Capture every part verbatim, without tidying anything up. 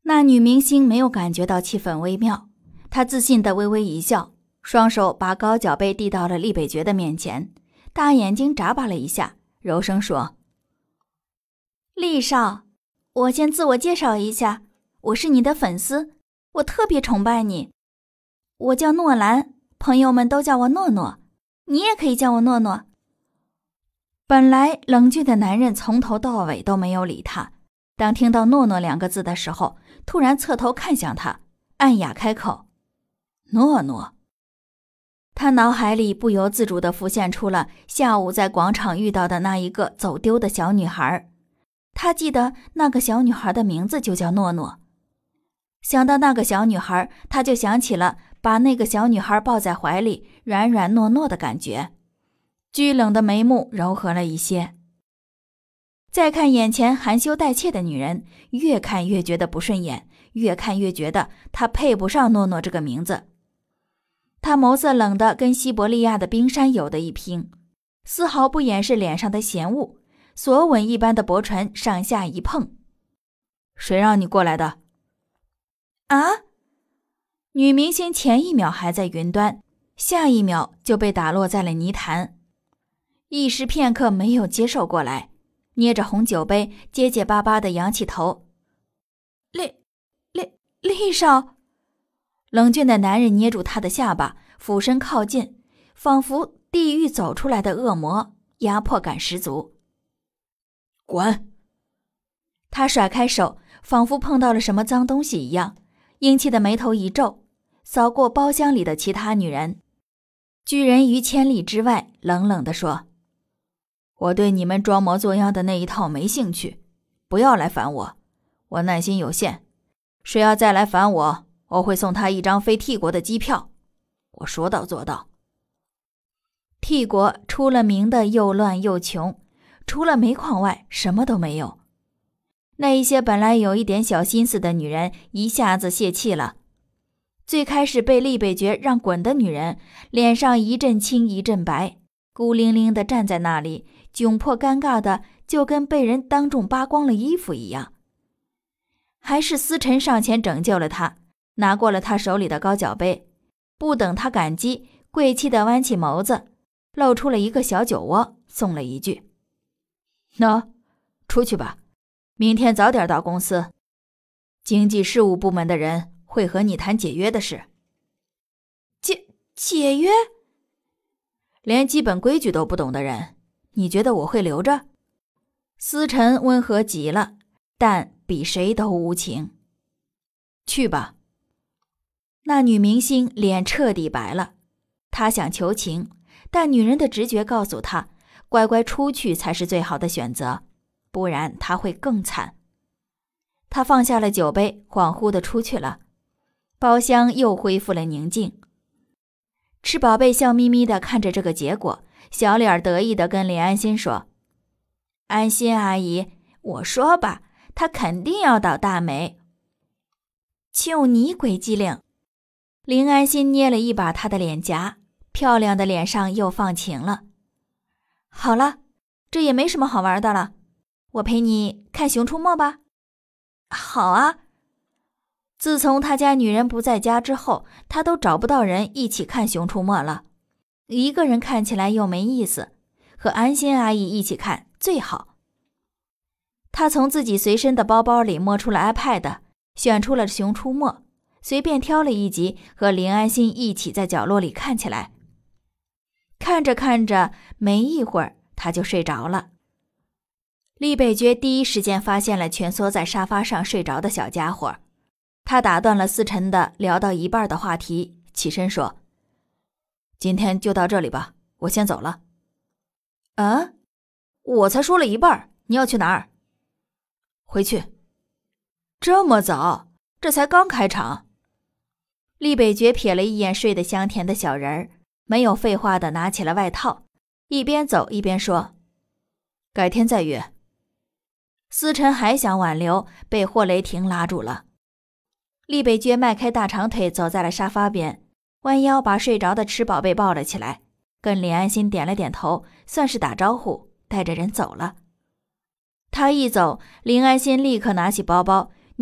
那女明星没有感觉到气氛微妙，她自信地微微一笑，双手把高脚杯递到了厉北爵的面前，大眼睛眨巴了一下，柔声说：厉少，我先自我介绍一下，我是你的粉丝，我特别崇拜你。我叫诺兰，朋友们都叫我诺诺，你也可以叫我诺诺。本来冷峻的男人从头到尾都没有理他，当听到诺诺两个字的时候，突然侧头看向他，暗哑开口：诺诺。他脑海里不由自主地浮现出了下午在广场遇到的那一个走丢的小女孩，他记得那个小女孩的名字就叫诺诺。想到那个小女孩，他就想起了把那个小女孩抱在怀里软软糯糯的感觉，居冷的眉目柔和了一些。再看眼前含羞带怯的女人，越看越觉得不顺眼，越看越觉得她配不上诺诺这个名字。她眸色冷得跟西伯利亚的冰山有的一拼，丝毫不掩饰脸上的嫌恶，索吻一般的薄唇上下一碰。谁让你过来的？啊！女明星前一秒还在云端，下一秒就被打落在了泥潭，一时片刻没有接受过来，捏着红酒杯结结巴巴地扬起头。厉厉厉少！冷峻的男人捏住他的下巴，俯身靠近，仿佛地狱走出来的恶魔，压迫感十足。滚！他甩开手，仿佛碰到了什么脏东西一样，英气的眉头一皱，扫过包厢里的其他女人，拒人于千里之外，冷冷地说：我对你们装模作样的那一套没兴趣，不要来烦我，我耐心有限，谁要再来烦我，我会送他一张飞 T 国的机票，我说到做到。T 国出了名的又乱又穷，除了煤矿外什么都没有。那一些本来有一点小心思的女人一下子泄气了。最开始被厉北爵让滚的女人，脸上一阵青一阵白，孤零零地站在那里，窘迫尴尬的就跟被人当众扒光了衣服一样。还是思辰上前拯救了她，拿过了她手里的高脚杯，不等她感激，贵气地弯起眸子，露出了一个小酒窝，送了一句：喏，出去吧，明天早点到公司，经济事务部门的人会和你谈解约的事。解解约？连基本规矩都不懂的人，你觉得我会留着？思辰温和极了，但比谁都无情。去吧。那女明星脸彻底白了，她想求情，但女人的直觉告诉她，乖乖出去才是最好的选择，不然她会更惨。她放下了酒杯，恍惚地出去了。包厢又恢复了宁静。吃宝贝笑眯眯地看着这个结果，小脸得意地跟林安心说：安心阿姨，我说吧，她肯定要倒大霉。就你鬼机灵！林安心捏了一把她的脸颊，漂亮的脸上又放晴了。好了，这也没什么好玩的了，我陪你看熊出没吧。好啊。自从他家女人不在家之后，他都找不到人一起看熊出没了，一个人看起来又没意思，和安心阿姨一起看最好。他从自己随身的包包里摸出了 iPad， 选出了熊出没，随便挑了一集，和林安心一起在角落里看起来。看着看着，没一会儿他就睡着了。厉北爵第一时间发现了蜷缩在沙发上睡着的小家伙，他打断了思辰的聊到一半的话题，起身说：今天就到这里吧，我先走了。啊？我才说了一半，你要去哪儿？回去。这么早？这才刚开场。厉北爵瞥了一眼睡得香甜的小人儿，没有废话地拿起了外套，一边走一边说：改天再约。思辰还想挽留，被霍雷霆拉住了。厉北爵迈开大长腿走在了沙发边，弯腰把睡着的吃宝贝抱了起来，跟林安心点了点头，算是打招呼，带着人走了。他一走，林安心立刻拿起包包，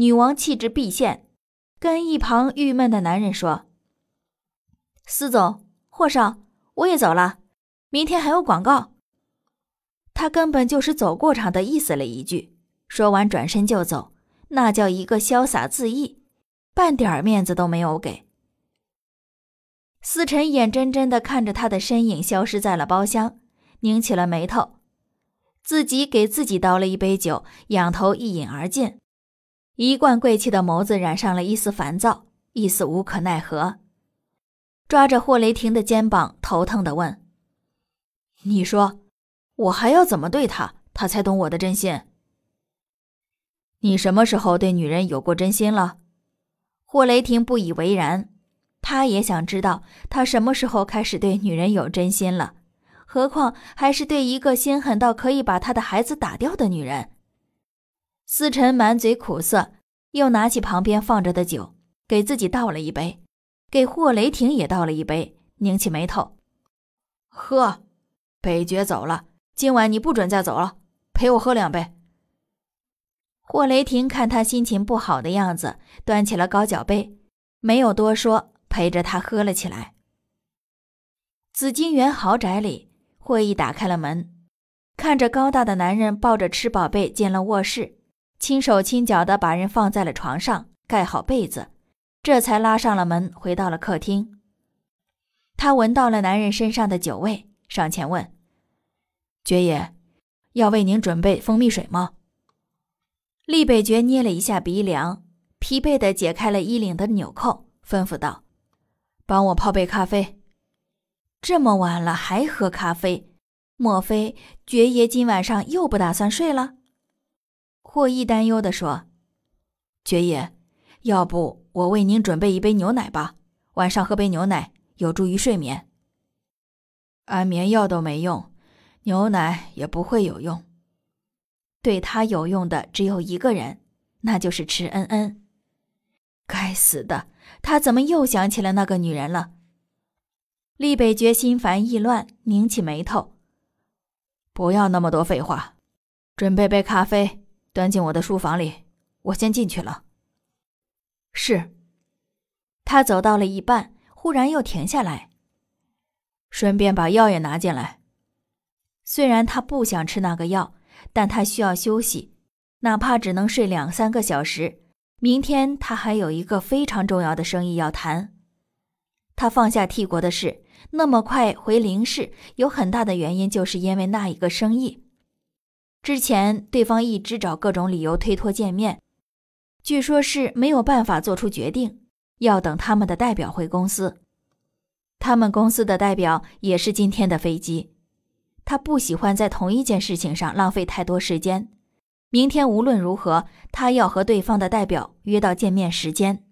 女王气质毕现，跟一旁郁闷的男人说：司总，霍少，我也走了，明天还有广告。他根本就是走过场的意思了一句，说完转身就走，那叫一个潇洒恣意，半点面子都没有给。思辰眼睁睁地看着他的身影消失在了包厢，拧起了眉头，自己给自己倒了一杯酒，仰头一饮而尽，一贯贵气的眸子染上了一丝烦躁，一丝无可奈何。抓着霍雷霆的肩膀，头疼地问：你说我还要怎么对他，他才懂我的真心？你什么时候对女人有过真心了？霍雷霆不以为然，他也想知道他什么时候开始对女人有真心了，何况还是对一个心狠到可以把他的孩子打掉的女人。思辰满嘴苦涩，又拿起旁边放着的酒，给自己倒了一杯，给霍雷霆也倒了一杯，拧起眉头：喝，北爵走了，今晚你不准再走了，陪我喝两杯。霍雷霆看他心情不好的样子，端起了高脚杯，没有多说，陪着他喝了起来。紫金园豪宅里，霍毅打开了门，看着高大的男人抱着吃宝贝进了卧室，轻手轻脚地把人放在了床上，盖好被子，这才拉上了门，回到了客厅。他闻到了男人身上的酒味，上前问：爵爷，要为您准备蜂蜜水吗？厉北爵捏了一下鼻梁，疲惫地解开了衣领的纽扣，吩咐道：帮我泡杯咖啡。这么晚了还喝咖啡，莫非爵爷今晚上又不打算睡了？霍毅担忧地说：爵爷，要不我为您准备一杯牛奶吧，晚上喝杯牛奶有助于睡眠。安眠药都没用，牛奶也不会有用。对他有用的只有一个人，那就是池恩恩。该死的，他怎么又想起了那个女人了？厉北爵心烦意乱，拧起眉头：不要那么多废话，准备杯咖啡，端进我的书房里，我先进去了。是。他走到了一半，忽然又停下来，顺便把药也拿进来。虽然他不想吃那个药，但他需要休息，哪怕只能睡两三个小时。明天他还有一个非常重要的生意要谈。他放下替国的事，那么快回林氏，有很大的原因就是因为那一个生意。之前对方一直找各种理由推脱见面，据说是没有办法做出决定，要等他们的代表回公司。他们公司的代表也是今天的飞机。他不喜欢在同一件事情上浪费太多时间。明天无论如何，他要和对方的代表约到见面时间。